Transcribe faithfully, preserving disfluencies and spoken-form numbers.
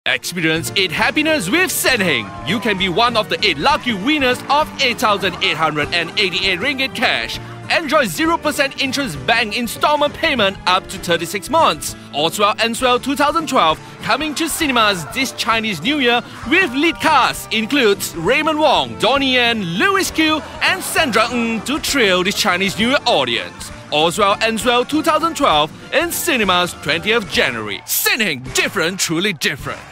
Experience eight happiness with Senheng. You can be one of the eight lucky winners of eight thousand eight hundred eighty-eight ringgit cash. Enjoy zero percent interest bank installment payment up to thirty-six months. Oswald and Swell twenty twelve coming to cinemas this Chinese New Year with lead cast includes Raymond Wong, Donnie Yen, Louis Q and Sandra Ng to thrill the Chinese New Year audience. Oswald and Swell twenty twelve in cinemas twentieth January. Senheng, different, truly different.